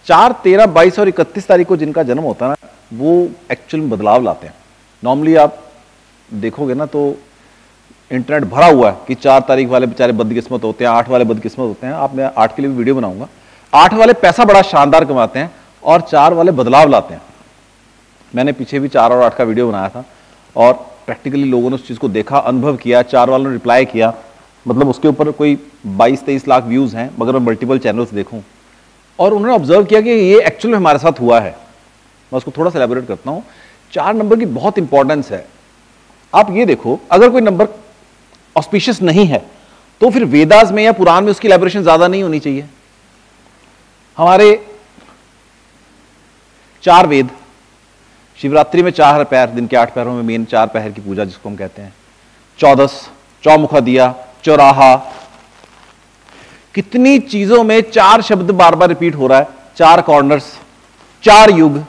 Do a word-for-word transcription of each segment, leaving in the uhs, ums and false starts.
चार, तेरह, बाईस और इकतीस तारीख को जिनका जन्म होता है ना, वो एक्चुअल में बदलाव लाते हैं। नॉर्मली आप देखोगे ना तो इंटरनेट भरा हुआ है कि चार तारीख वाले बेचारे बदकिस्मत होते हैं, आठ वाले बदकिस्मत होते हैं। आप, मैं आठ के लिए भी वीडियो बनाऊंगा। आठ वाले पैसा बड़ा शानदार कमाते हैं और चार वाले बदलाव लाते हैं। मैंने पीछे भी चार और आठ का वीडियो बनाया था और प्रैक्टिकली लोगों ने उस चीज को देखा, अनुभव किया। चार वालों ने रिप्लाई किया, मतलब उसके ऊपर कोई बाईस तेईस लाख व्यूज हैं, मगर मैं मल्टीपल चैनल्स देखूं और उन्होंने ऑब्जर्व किया कि ये एक्चुअल में हमारे साथ हुआ है। मैं उसको थोड़ा सा एलैबोरेट करता हूं। चार नंबर की बहुत इंपॉर्टेंस है। आप ये देखो, अगर कोई नंबर ऑस्पिशियस नहीं है तो फिर वेदास में या पुराण में उसकी एलैबोरेशन ज्यादा नहीं होनी चाहिए। हमारे चार वेद, शिवरात्रि में चार पैर, दिन के आठ पैरों में मेन चार पैर की पूजा जिसको हम कहते हैं, चौदस, चौमुखा दिया, चौराहा, कितनी चीजों में चार शब्द बार बार रिपीट हो रहा है। चार कॉर्नर्स, चार युग।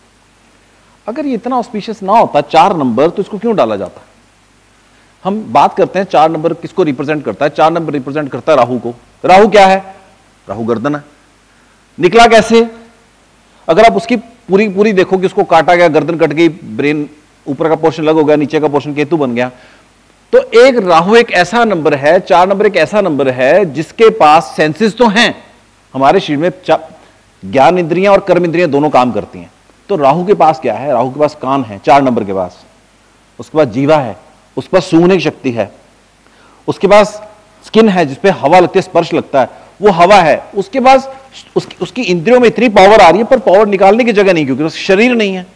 अगर ये इतना ऑस्पिशियस ना होता चार नंबर, तो इसको क्यों डाला जाता? हम बात करते हैं चार नंबर किसको रिप्रेजेंट करता है। चार नंबर रिप्रेजेंट करता है राहु को। राहु क्या है? राहु गर्दन है। निकला कैसे? अगर आप उसकी पूरी पूरी देखो कि उसको काटा गया, गर्दन कट गई, ब्रेन ऊपर का पोर्शन अलग हो गया, नीचे का पोर्शन केतु बन गया। तो एक राहु एक ऐसा नंबर है, चार नंबर एक ऐसा नंबर है जिसके पास सेंसेस तो हैं। हमारे शरीर में ज्ञान इंद्रियां और कर्म इंद्रियां दोनों काम करती हैं। तो राहु के पास क्या है? राहु के पास कान है, चार नंबर के पास। उसके पास जीवा है, उसके पास सूंघने की शक्ति है। उसके पास स्किन है जिसपे हवा लगती है, स्पर्श लगता है, वो हवा है। उसके पास उसकी, उसकी इंद्रियों में इतनी पावर आ रही है, पर पावर निकालने की जगह नहीं, क्योंकि उसका शरीर नहीं है।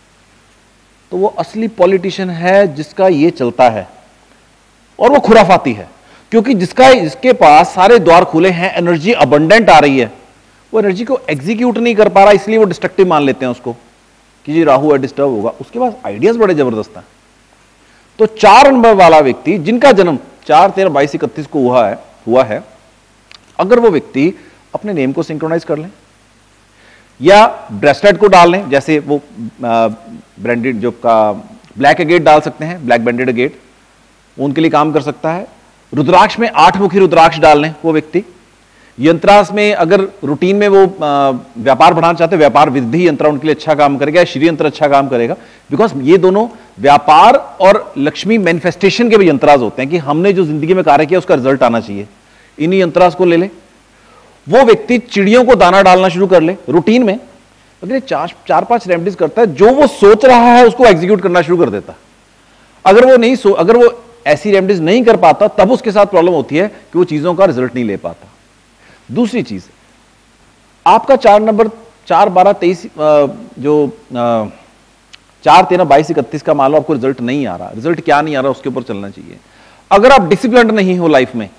तो वो असली पॉलिटिशियन है जिसका ये चलता है, और वो खुराफाती है, क्योंकि जिसका जिसके पास सारे द्वार खुले हैं, एनर्जी अबंडेंट आ रही है, वो एनर्जी को एग्जीक्यूट नहीं कर पा रहा, इसलिए वो डिस्ट्रक्टिव मान लेते हैं उसको कि जी राहु है, डिस्टर्ब होगा। उसके पास आइडियाज बड़े जबरदस्त हैं। तो चार नंबर वाला व्यक्ति जिनका जन्म चार, तेरह, बाईस, इकतीस को हुआ है हुआ है अगर वो व्यक्ति अपने नेम को सिंक्रोनाइज कर लें या ब्रेसलेट को डाल लें, जैसे वो ब्रांडेड जो का ब्लैक एगेट डाल सकते हैं, ब्लैक बैंडेड एगेट, उनके लिए काम कर सकता है। रुद्राक्ष में आठ मुखी रुद्राक्ष डाल लें वो व्यक्ति। यंत्रास में अगर रूटीन में वो व्यापार बढ़ाना चाहते हैं, व्यापार विधि यंत्र उनके लिए अच्छा काम करेगा, श्री यंत्र अच्छा काम करेगा, बिकॉज ये दोनों व्यापार और लक्ष्मी मैनिफेस्टेशन के भी यंत्रास होते हैं कि हमने जो जिंदगी में कार्य किया उसका रिजल्ट आना चाहिए। इन्हीं यंत्रास को ले ले। वो व्यक्ति चिड़ियों को दाना डालना शुरू कर ले रूटीन में। अगर ये चार चार पांच रेमेडीज करता है, जो वो सोच रहा है उसको एग्जीक्यूट करना शुरू कर देता है। अगर वो नहीं सो अगर वो ऐसी रेमेडीज नहीं कर पाता, तब उसके साथ प्रॉब्लम होती है कि वो चीजों का रिजल्ट नहीं ले पाता। दूसरी चीज, आपका चार नंबर चार, बारह, तेईस, जो चार, तेरह, बाईस, इकतीस का मान लो आपको रिजल्ट नहीं आ रहा। रिजल्ट क्या नहीं आ रहा उसके ऊपर चलना चाहिए। अगर आप डिसिप्लिन नहीं हो लाइफ में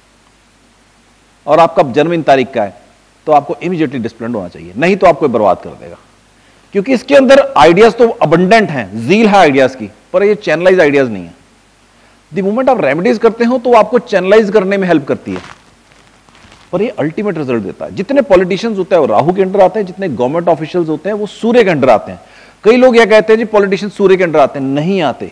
और आपका जन्म इन तारीख का है, तो आपको इमीडिएटली डिसिप्लिन होना चाहिए, नहीं तो आपको बर्बाद कर देगा। क्योंकि इसके अंदर आइडियाज तो अबंडेंट हैं, जील है आइडियाज की, पर ये चैनलाइज आइडियाज नहीं है। द मोमेंट आप रेमेडीज करते हो तो आपको चैनलाइज करने में हेल्प करती है, पर ये अल्टीमेट रिजल्ट देता है। जितने पॉलिटिशियंस होते हैं वो राहु के अंडर आते हैं, जितने गवर्नमेंट ऑफिशियल्स होते हैं वो सूर्य के अंडर आते हैं। कई लोग यह कहते हैं जी पॉलिटिशियंस सूर्य के अंडर आते हैं, नहीं आते।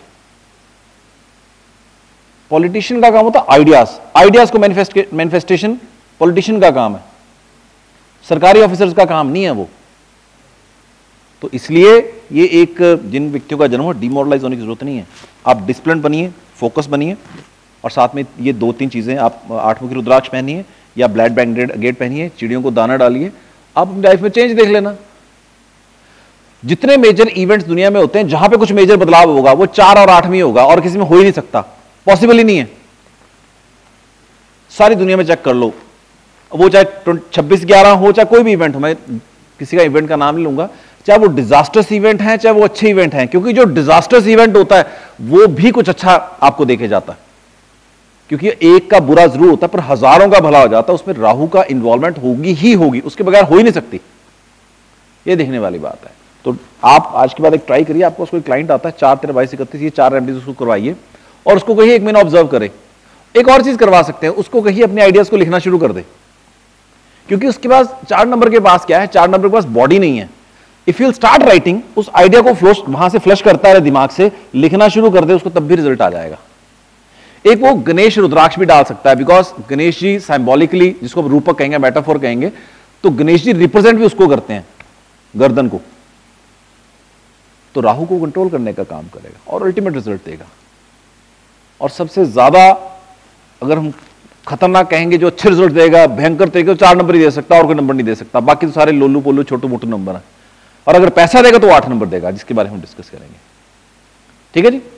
पॉलिटिशियन का काम होता है आइडियाज, आइडियाज को मैनिफेस्टेशन पॉलिटिशियन का काम है, सरकारी ऑफिसर्स का काम नहीं है वो। तो इसलिए ये एक जिन व्यक्तियों का जन्म हो, डिमोरलाइज होने की जरूरत नहीं है। आप डिसिप्लिन बनिए, फोकस बनिए, और साथ में ये दो तीन चीजें, आप आठमुखी रुद्राक्ष पहनिए या ब्लैक बैंडेड गेट पहनिए, चिड़ियों को दाना डालिए, आप अपनी लाइफ में चेंज देख लेना। जितने मेजर इवेंट्स दुनिया में होते हैं जहां पे कुछ मेजर बदलाव होगा, वो चार और आठ में होगा, और किसी में हो ही नहीं सकता, पॉसिबल ही नहीं है। सारी दुनिया में चेक कर लो, वो चाहे छब्बीस ग्यारह हो, चाहे कोई भी इवेंट हो, मैं किसी का इवेंट का नाम नहीं लूंगा, चाहे वो डिजास्टर्स इवेंट है, चाहे वो अच्छे इवेंट हैं, क्योंकि जो डिजास्टर्स इवेंट होता है वो भी कुछ अच्छा आपको देखे जाता है, क्योंकि एक का बुरा जरूर होता है पर हजारों का भला हो जाता है। उसमें राहु का इन्वॉल्वमेंट होगी ही होगी, उसके बगैर हो ही नहीं सकती। ये देखने वाली बात है। तो आप आज के बाद एक ट्राई करिए, आपको कोई क्लाइंट आता है चार, तेरह, बाईस, इकतीस, ये चार रेमेडीज उसको करवाइए और उसको कहिए एक महीना ऑब्जर्व करे। एक और चीज करवा सकते हैं, उसको कहिए अपने आइडियाज को लिखना शुरू कर दे, क्योंकि उसके पास चार नंबर के पास क्या है, चार नंबर के पास बॉडी नहीं है। इफ यू स्टार्ट राइटिंग, उस आइडिया को फ्लो वहां से फ्लश करता है दिमाग से, लिखना शुरू कर दे, उसको तब भी रिजल्ट आ जाएगा। एक वो गणेश रुद्राक्ष भी डाल सकता है, बिकॉज गणेश जी सिंबॉलिकली, जिसको रूपक कहेंगे, मेटाफोर कहेंगे, तो गणेश जी रिप्रेजेंट भी उसको करते हैं, गर्दन को। तो राहु को कंट्रोल करने का काम करेगा और अल्टीमेट रिजल्ट देगा। और सबसे ज्यादा अगर हम खतरनाक कहेंगे जो अच्छे रिजल्ट देगा, भयंकर तरीके से, चार नंबर ही दे सकता और कोई नंबर नहीं दे सकता, बाकी तो सारे लोलू पोलू छोटू मोटू नंबर है। और अगर पैसा देगा तो आठ नंबर देगा, जिसके बारे में हम डिस्कस करेंगे। ठीक है जी।